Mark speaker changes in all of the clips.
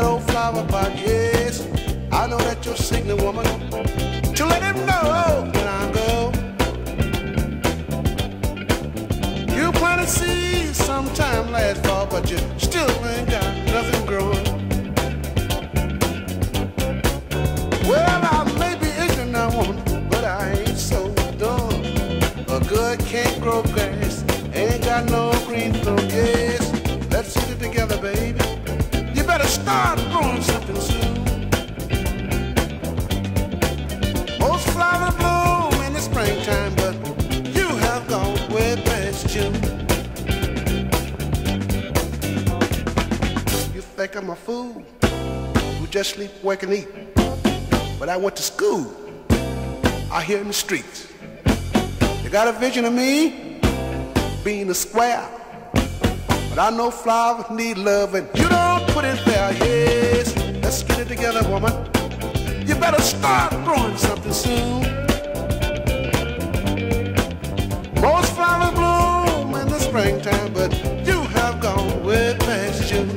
Speaker 1: that old flower pot, yes. I know that you're signaling, woman, to let him know when I go. You planted seeds sometime last fall, but you still ain't got nothing growing. Well, I may be ignorant now, woman, but I ain't so dumb. A good can't grow grass, ain't got no green thumb, yes. Let's get it together, baby. You better start growing something soon. Most flowers bloom in the springtime, but you have gone way past June. You think I'm a fool who just sleep, work, and eat, but I went to school out here in the streets. You got a vision of me being a square, but I know flowers need love and you don't put it there, yes. Let's get it together, woman. You better start growing something soon. Most flowers bloom in the springtime, but you have gone way past June.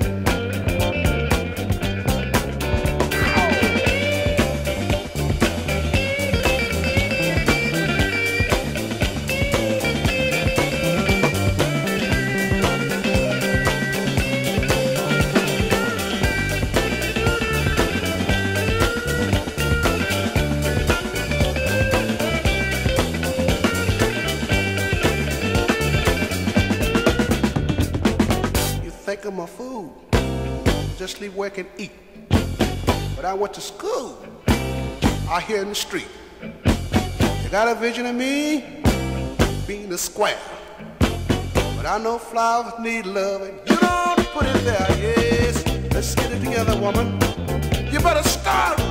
Speaker 1: Think I'm a fool, just sleep, work, and eat, but I went to school out here in the street. You got a vision of me being a square, but I know flowers need love and you don't put it there, yes. Let's get it together, woman. You better start